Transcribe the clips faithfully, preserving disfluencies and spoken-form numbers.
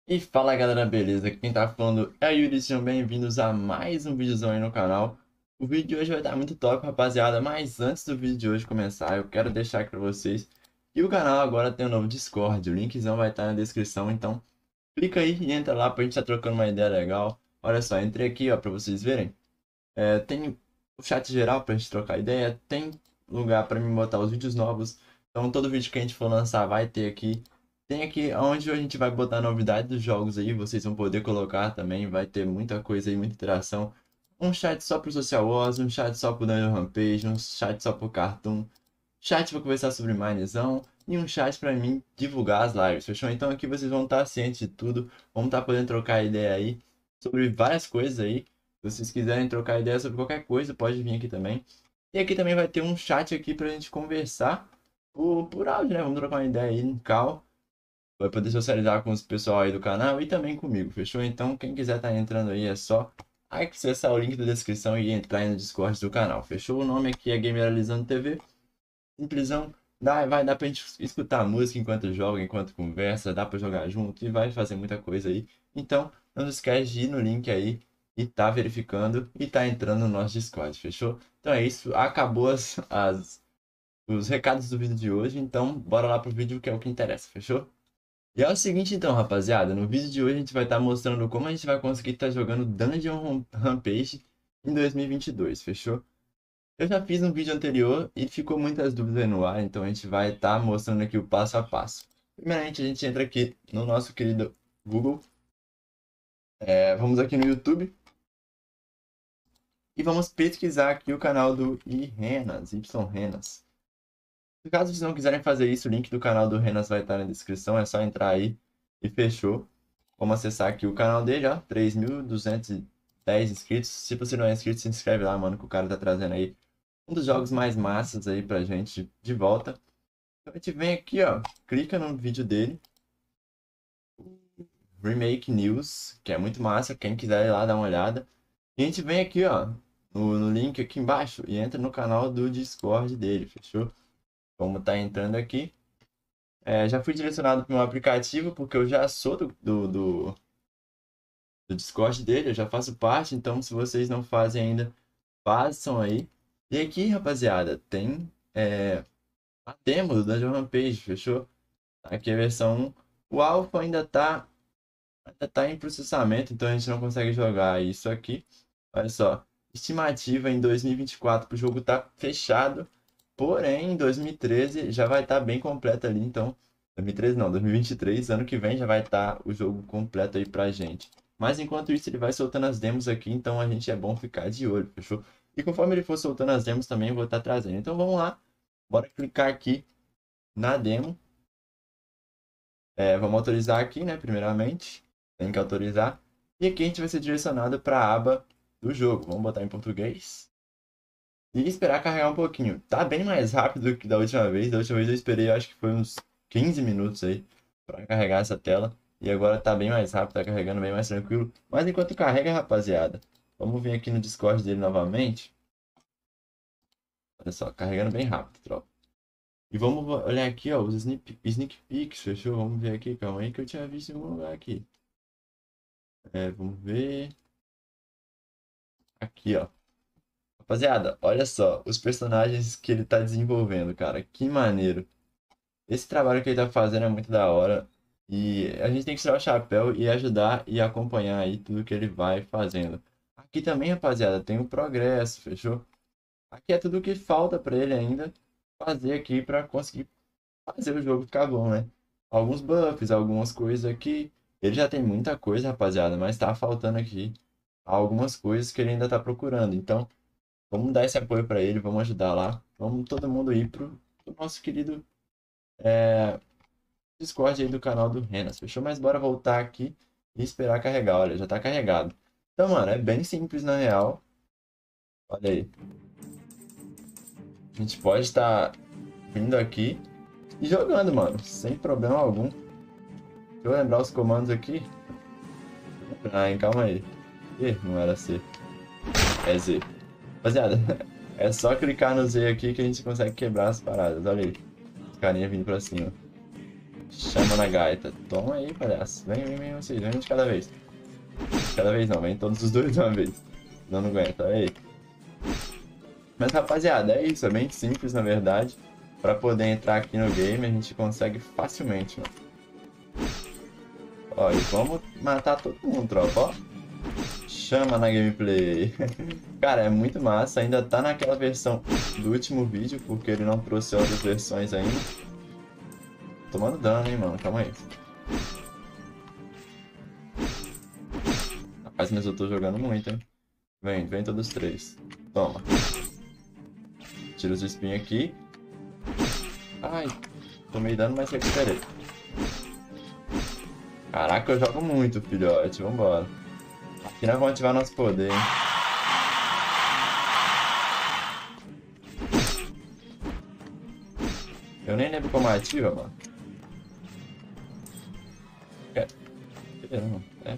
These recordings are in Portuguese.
E fala galera, beleza? Quem tá falando é o Yuri, sejam bem-vindos a mais um videozão aí no canal. O vídeo de hoje vai estar muito top, rapaziada, mas antes do vídeo de hoje começar, eu quero deixar aqui pra vocês que o canal agora tem um novo Discord, o linkzão vai estar na descrição, então clica aí e entra lá pra gente estar trocando uma ideia legal. Olha só, entrei aqui ó, pra vocês verem, é, tem o chat geral pra gente trocar ideia, tem lugar pra mim botar os vídeos novos, então todo vídeo que a gente for lançar vai ter aqui. Tem aqui onde a gente vai botar novidade dos jogos aí, vocês vão poder colocar também, vai ter muita coisa aí, muita interação. Um chat só pro Social Wars, um chat só pro Dungeon Rampage, um chat só pro Cartoon, chat pra conversar sobre Minezão e um chat pra mim divulgar as lives, fechou? Então aqui vocês vão estar cientes de tudo, vão estar podendo trocar ideia aí sobre várias coisas aí. Se vocês quiserem trocar ideia sobre qualquer coisa, pode vir aqui também. E aqui também vai ter um chat aqui pra gente conversar por, por áudio, né? Vamos trocar uma ideia aí no call. Vai poder socializar com os pessoal aí do canal e também comigo, fechou? Então, quem quiser estar entrando aí é só acessar o link da descrição e entrar aí no Discord do canal, fechou? O nome aqui é Gameralizando T V, simplesão, dá, vai dar pra gente escutar música enquanto joga, enquanto conversa, dá pra jogar junto e vai fazer muita coisa aí. Então, não se esquece de ir no link aí e tá verificando e tá entrando no nosso Discord, fechou? Então é isso, acabou as, as, os recados do vídeo de hoje, então bora lá pro vídeo que é o que interessa, fechou? E é o seguinte então, rapaziada, no vídeo de hoje a gente vai estar mostrando como a gente vai conseguir estar jogando Dungeon Rampage em dois mil e vinte e dois, fechou? Eu já fiz um vídeo anterior e ficou muitas dúvidas aí no ar, então a gente vai estar mostrando aqui o passo a passo. Primeiramente a gente entra aqui no nosso querido Google, é, vamos aqui no YouTube e vamos pesquisar aqui o canal do iRenas, YRenas. Caso vocês não quiserem fazer isso, o link do canal do Renas vai estar na descrição, é só entrar aí e fechou. Vamos acessar aqui o canal dele, ó, três mil duzentos e dez inscritos. Se você não é inscrito, se inscreve lá, mano, que o cara tá trazendo aí um dos jogos mais massas aí pra gente de volta. Então a gente vem aqui, ó, clica no vídeo dele, Remake News, que é muito massa, quem quiser ir lá dar uma olhada. E a gente vem aqui, ó, no, no link aqui embaixo e entra no canal do Discord dele, fechou? Como tá entrando aqui. É, já fui direcionado para um aplicativo porque eu já sou do, do, do, do Discord dele, eu já faço parte, então se vocês não fazem ainda, façam aí. E aqui, rapaziada, tem é, a demo do Dungeon Rampage, fechou? Aqui é a versão um. O alpha ainda tá, ainda tá em processamento, então a gente não consegue jogar isso aqui. Olha só, estimativa em dois mil e vinte e quatro para o jogo tá fechado. Porém, em dois mil e treze já vai estar bem completo ali, então... dois mil e treze não, dois mil e vinte e três, ano que vem já vai estar o jogo completo aí pra gente. Mas enquanto isso ele vai soltando as demos aqui, então a gente é bom ficar de olho, fechou? E conforme ele for soltando as demos também eu vou estar trazendo. Então vamos lá, bora clicar aqui na demo. É, vamos autorizar aqui, né, primeiramente. Tem que autorizar. E aqui a gente vai ser direcionado para a aba do jogo. Vamos botar em português. E esperar carregar um pouquinho. Tá bem mais rápido que da última vez. Da última vez eu esperei, acho que foi uns quinze minutos aí para carregar essa tela. E agora tá bem mais rápido, tá carregando bem mais tranquilo. Mas enquanto carrega, rapaziada, vamos vir aqui no Discord dele novamente. Olha só, carregando bem rápido, tropa. E vamos olhar aqui, ó, os sneak, sneak peeks, fechou? Vamos ver aqui, calma aí que eu tinha visto em algum lugar aqui. É, vamos ver. Aqui, ó. Rapaziada, olha só, os personagens que ele tá desenvolvendo, cara. Que maneiro. Esse trabalho que ele tá fazendo é muito da hora. E a gente tem que tirar o chapéu e ajudar e acompanhar aí tudo que ele vai fazendo. Aqui também, rapaziada, tem o progresso, fechou? Aqui é tudo o que falta pra ele ainda fazer aqui pra conseguir fazer o jogo ficar bom, né? Alguns buffs, algumas coisas aqui. Ele já tem muita coisa, rapaziada, mas tá faltando aqui algumas coisas que ele ainda tá procurando. Então, vamos dar esse apoio pra ele, vamos ajudar lá. Vamos todo mundo ir pro, pro nosso querido é, Discord aí do canal do Renas, fechou? Mas bora voltar aqui e esperar carregar. Olha, já tá carregado. Então, mano, é bem simples na real. Olha aí. A gente pode estar vindo aqui e jogando, mano, sem problema algum. Deixa eu lembrar os comandos aqui. Ah, calma aí. Ih, não era C. É Z. Rapaziada, é só clicar no Z aqui que a gente consegue quebrar as paradas. Olha aí. Os carinha vindo pra cima. Chama na gaita. Toma aí, palhaço. Vem, vem, vem vocês. Vem de cada vez. De cada vez não, vem todos os dois de uma vez. Não, não aguenta, aí. Mas rapaziada, é isso. É bem simples, na verdade. Pra poder entrar aqui no game, a gente consegue facilmente, mano. Ó, e vamos matar todo mundo, tropa, ó. Chama na gameplay. Cara, é muito massa. Ainda tá naquela versão do último vídeo, porque ele não trouxe outras versões ainda. Tomando dano, hein, mano. Calma aí. Rapaz, mas eu tô jogando muito, hein. Vem, vem todos os três. Toma. Tira os espinhos aqui. Ai, tomei dano, mas recuperei. Caraca, eu jogo muito, filhote. Vambora. Aqui nós vamos ativar nosso poder, hein. Eu nem lembro como ativa, mano. É. É.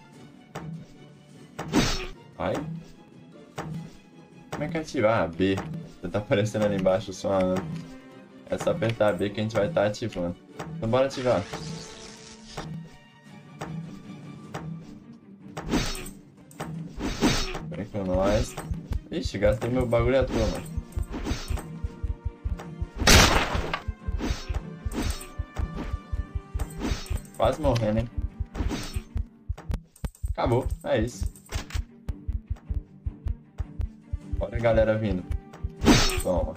Ai. Como é que ativa? Ah, B. Você tá aparecendo ali embaixo só, né? É só apertar B que a gente vai estar tá ativando. Então bora ativar. Vem com nós. Ixi, gastei meu bagulho à toa, mano. Quase morrendo, hein? Acabou, é isso. Olha a galera vindo. Toma.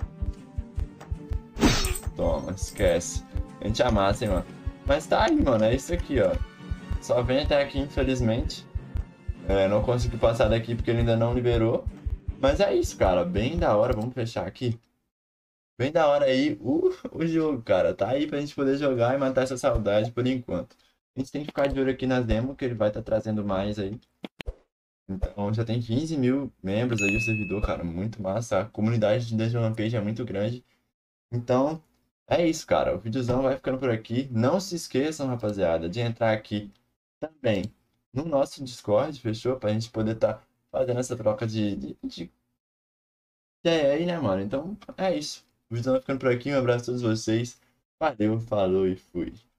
Toma, esquece. A gente amassa, hein, mano. Mas tá aí, mano, é isso aqui, ó. Só vem até aqui, infelizmente. É, não consegui passar daqui porque ele ainda não liberou. Mas é isso, cara. Bem da hora. Vamos fechar aqui. Bem da hora aí o, o jogo, cara. Tá aí pra gente poder jogar e matar essa saudade por enquanto. A gente tem que ficar de olho aqui nas demos, que ele vai estar tá trazendo mais aí. Então já tem quinze mil membros aí o servidor, cara. Muito massa. A comunidade de Dungeon Rampage é muito grande. Então, é isso, cara. O videozão vai ficando por aqui. Não se esqueçam, rapaziada, de entrar aqui também no nosso Discord, fechou? Pra gente poder estar tá fazendo essa troca de, de, de ideia aí, né, mano? Então, é isso. O vídeo vai ficando por aqui. Um abraço a todos vocês. Valeu, falou e fui.